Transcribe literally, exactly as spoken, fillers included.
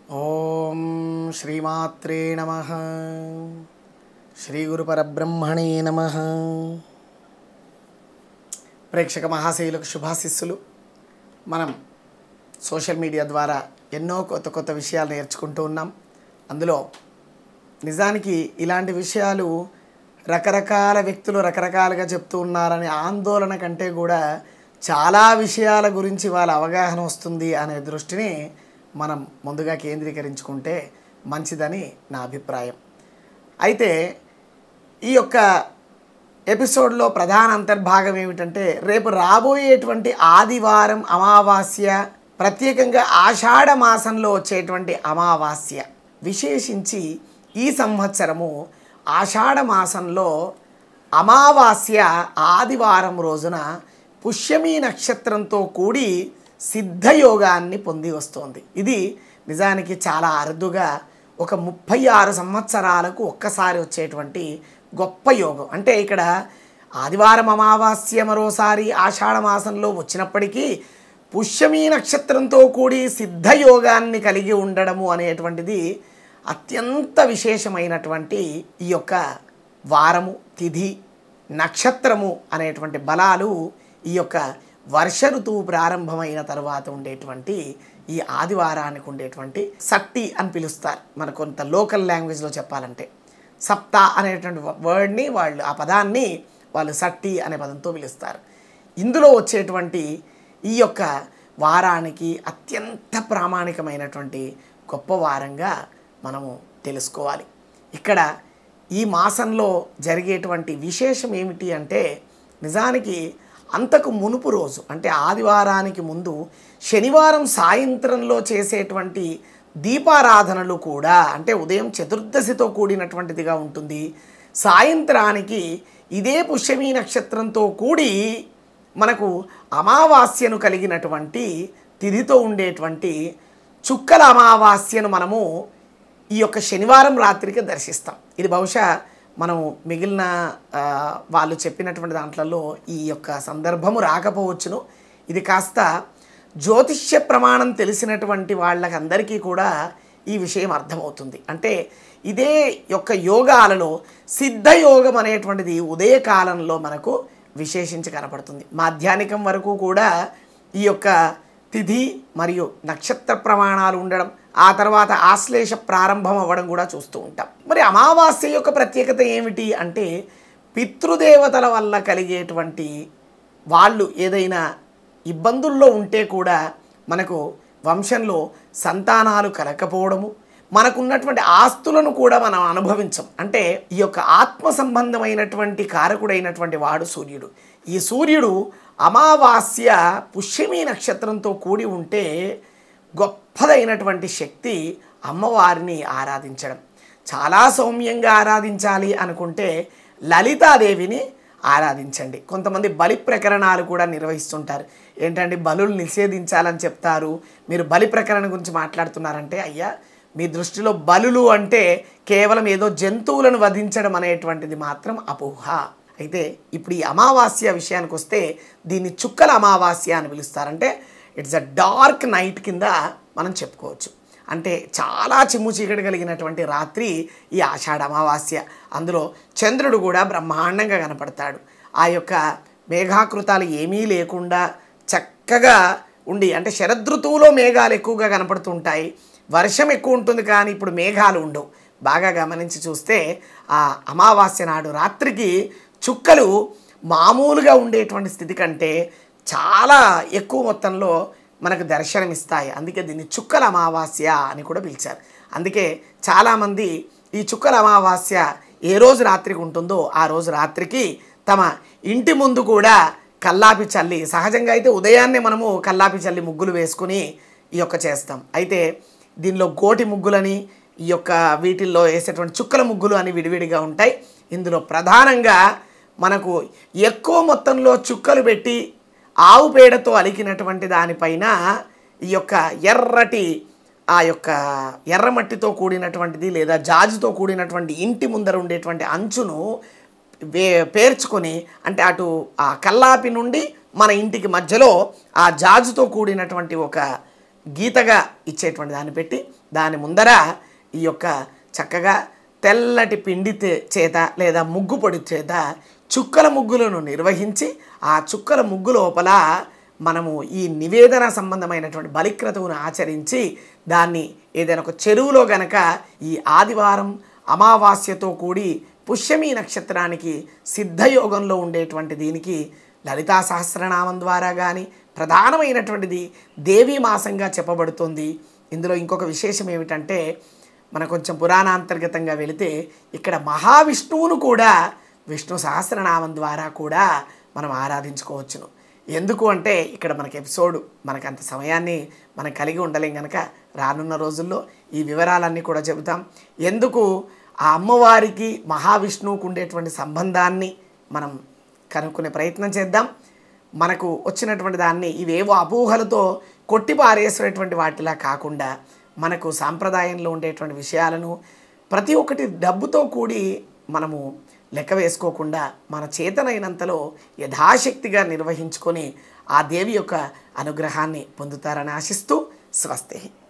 ఓం శ్రీమాత్రే నమః. శ్రీ గురు పరబ్రహ్మణే నమః. ప్రేక్షక మహాశయులకు శుభాశిస్సులు. మనం సోషల్ మీడియా ద్వారా ఎన్నో కొత్త కొత్త విషయాలు నేర్చుకుంటూ ఉన్నాం. అందులో నిజానికి ఇలాంటి విషయాలు రకరకాల వ్యక్తులు రకరకాలుగా చెప్తూ ఉన్నారనే ఆందోళన కంటే కూడా చాలా విషయాల గురించి వాళ్ళ అవగాహన వస్తుంది అనే దృష్టిని మనం ముందుగా కేంద్రీకరించుకుంటే మంచిదని నా అభిప్రాయం. అయితే ఈ యొక్క ఎపిసోడ్లో ప్రధాన అంతర్భాగం ఏమిటంటే, రేపు రాబోయేటువంటి ఆదివారం అమావాస్య, ప్రత్యేకంగా ఆషాఢ మాసంలో వచ్చేటువంటి అమావాస్య, విశేషించి ఈ సంవత్సరము ఆషాఢ మాసంలో అమావాస్య ఆదివారం రోజున పుష్యమి నక్షత్రంతో కూడి సిద్ధయోగాన్ని పొంది వస్తోంది. ఇది నిజానికి చాలా అరుదుగా ఒక ముప్పై ఆరు సంవత్సరాలకు ఒక్కసారి వచ్చేటువంటి గొప్ప యోగం. అంటే ఇక్కడ ఆదివారం అమావాస్య మరోసారి ఆషాఢ మాసంలో వచ్చినప్పటికీ పుష్యమి నక్షత్రంతో కూడి సిద్ధయోగాన్ని కలిగి ఉండడము అనేటువంటిది అత్యంత విశేషమైనటువంటి ఈ యొక్క వారము, తిథి, నక్షత్రము అనేటువంటి బలాలు ఈ యొక్క వర్ష ఋతువు ప్రారంభమైన తర్వాత ఉండేటువంటి ఈ ఆదివారానికి ఉండేటువంటి సట్టి అని పిలుస్తారు. మన కొంత లోకల్ లాంగ్వేజ్లో చెప్పాలంటే సప్తా అనేటువంటి వర్డ్ని వాళ్ళు, ఆ పదాన్ని వాళ్ళు సట్టి అనే పదంతో పిలుస్తారు. ఇందులో వచ్చేటువంటి ఈ యొక్క వారానికి అత్యంత ప్రామాణికమైనటువంటి గొప్ప వారంగా మనము తెలుసుకోవాలి. ఇక్కడ ఈ మాసంలో జరిగేటువంటి విశేషం ఏమిటి అంటే, నిజానికి అంతకు మునుపు రోజు అంటే ఆదివారానికి ముందు శనివారం సాయంత్రంలో చేసేటువంటి దీపారాధనలు కూడా, అంటే ఉదయం చతుర్దశితో కూడినటువంటిదిగా ఉంటుంది. సాయంత్రానికి ఇదే పుష్యమి నక్షత్రంతో కూడి మనకు అమావాస్యను కలిగినటువంటి తిథితో ఉండేటువంటి చుక్కల అమావాస్యను మనము ఈ యొక్క శనివారం రాత్రికి దర్శిస్తాం. ఇది బహుశా మనం మిగిలిన వాళ్ళు చెప్పినటువంటి దాంట్లలో ఈ యొక్క సందర్భము రాకపోవచ్చును. ఇది కాస్త జ్యోతిష్య ప్రమాణం తెలిసినటువంటి వాళ్ళకందరికీ కూడా ఈ విషయం అర్థమవుతుంది. అంటే ఇదే యొక్క యోగాలలో సిద్ధయోగం అనేటువంటిది ఉదయకాలంలో మనకు విశేషించి కనపడుతుంది. మాధ్యాహ్నికం వరకు కూడా ఈ యొక్క తిథి మరియు నక్షత్ర ప్రమాణాలు ఉండడం, ఆ తర్వాత ఆశ్లేష ప్రారంభం అవ్వడం కూడా చూస్తూ ఉంటాం. మరి అమావాస్య యొక్క ప్రత్యేకత ఏమిటి అంటే, పితృదేవతల వల్ల కలిగేటువంటి వాళ్ళు ఏదైనా ఇబ్బందుల్లో ఉంటే కూడా మనకు వంశంలో సంతానాలు కలగకపోవడము, మనకున్నటువంటి ఆస్తులను కూడా మనం అనుభవించం. అంటే ఈ యొక్క ఆత్మ సంబంధమైనటువంటి కారకుడైనటువంటి వాడు సూర్యుడు. ఈ సూర్యుడు అమావాస్య పుష్యమి నక్షత్రంతో కూడి ఉంటే గొప్పదైనటువంటి శక్తి అమ్మవారిని ఆరాధించడం. చాలా సౌమ్యంగా ఆరాధించాలి అనుకుంటే లలితాదేవిని ఆరాధించండి. కొంతమంది బలి ప్రకరణాలు కూడా నిర్వహిస్తుంటారు. ఏంటంటే బలులు నిషేధించాలని చెప్తారు, మీరు బలి ప్రకరణ గురించి మాట్లాడుతున్నారంటే, అయ్యా మీ దృష్టిలో బలులు అంటే కేవలం ఏదో జంతువులను వధించడం అనేటువంటిది మాత్రం అపోహ. అయితే ఇప్పుడు ఈ అమావాస్య విషయానికి వస్తే దీన్ని చుక్కల అమావాస్య అని పిలుస్తారంటే ఇట్స్ అ డార్క్ నైట్ కింద మనం చెప్పుకోవచ్చు. అంటే చాలా చిమ్ము చీకటి కలిగినటువంటి రాత్రి ఈ ఆషాఢ అమావాస్య. అందులో చంద్రుడు కూడా బ్రహ్మాండంగా కనపడతాడు. ఆ యొక్క మేఘాకృతాలు ఏమీ లేకుండా చక్కగా ఉండి, అంటే శరదృతువులో మేఘాలు ఎక్కువగా కనపడుతుంటాయి, వర్షం ఎక్కువ ఉంటుంది, కానీ ఇప్పుడు మేఘాలు ఉండవు. బాగా గమనించి చూస్తే ఆ అమావాస్య నాడు రాత్రికి చుక్కలు మామూలుగా ఉండేటువంటి స్థితి కంటే చాలా ఎక్కువ మొత్తంలో మనకు దర్శనమిస్తాయి. అందుకే దీన్ని చుక్కల అమావాస్య అని కూడా పిలిచారు. అందుకే చాలామంది ఈ చుక్కల అమావాస్య ఏ రోజు రాత్రికి ఉంటుందో ఆ రోజు రాత్రికి తమ ఇంటి ముందు కూడా కల్లాపి చల్లి, సహజంగా అయితే ఉదయాన్నే మనము కల్లాపి చల్లి ముగ్గులు వేసుకుని ఈ యొక్క చేస్తాం. అయితే దీనిలో గోటి ముగ్గులని, ఈ యొక్క వీటిల్లో వేసేటువంటి చుక్కల ముగ్గులు అని విడివిడిగా ఉంటాయి. ఇందులో ప్రధానంగా మనకు ఎక్కువ మొత్తంలో చుక్కలు పెట్టి ఆవు పేడతో అలికినటువంటి దానిపైన ఈ యొక్క ఎర్రటి, ఆ యొక్క ఎర్రమట్టితో కూడినటువంటిది లేదా జాజుతో కూడినటువంటి ఇంటి ముందర ఉండేటువంటి అంచును వే పేర్చుకొని, అంటే అటు ఆ కల్లాపి నుండి మన ఇంటికి మధ్యలో ఆ జాజుతో కూడినటువంటి ఒక గీతగా ఇచ్చేటువంటి దాన్ని పెట్టి దాని ముందర ఈ యొక్క చక్కగా తెల్లటి పిండి చేత లేదా ముగ్గు పొడి చేత చుక్కల ముగ్గులను నిర్వహించి ఆ చుక్కల ముగ్గు లోపల మనము ఈ నివేదన సంబంధమైనటువంటి బలిక్రతువును ఆచరించి దాన్ని ఏదైనా ఒక చెరువులో గనక ఈ ఆదివారం అమావాస్యతో కూడి పుష్యమి నక్షత్రానికి సిద్ధయోగంలో ఉండేటువంటి దీనికి లలితా సహస్రనామం ద్వారా కానీ ప్రధానమైనటువంటిది దేవీ మాసంగా చెప్పబడుతుంది. ఇందులో ఇంకొక విశేషం ఏమిటంటే మనం కొంచెం పురాణాంతర్గతంగా వెళితే ఇక్కడ మహావిష్ణువును కూడా విష్ణు సహస్రనామం ద్వారా కూడా మనం ఆరాధించుకోవచ్చును. ఎందుకు అంటే ఇక్కడ మనకి ఎపిసోడ్ మనకు అంత సమయాన్ని మనం కలిగి ఉండలేం కనుక రానున్న రోజుల్లో ఈ వివరాలన్నీ కూడా చెబుతాం. ఎందుకు ఆ అమ్మవారికి మహావిష్ణువుకు ఉండేటువంటి సంబంధాన్ని మనం కనుక్కునే ప్రయత్నం చేద్దాం. మనకు వచ్చినటువంటి దాన్ని ఇవేవో అపోహలతో కొట్టిపారేసేటువంటి వాటిలా కాకుండా మనకు సాంప్రదాయంలో ఉండేటువంటి విషయాలను ప్రతి ఒక్కటి డబ్బుతో కూడి మనము లెక్క వేసుకోకుండా మన చేతనైనంతలో యథాశక్తిగా నిర్వహించుకొని ఆ దేవి యొక్క అనుగ్రహాన్ని పొందుతారని ఆశిస్తూ స్వస్తి.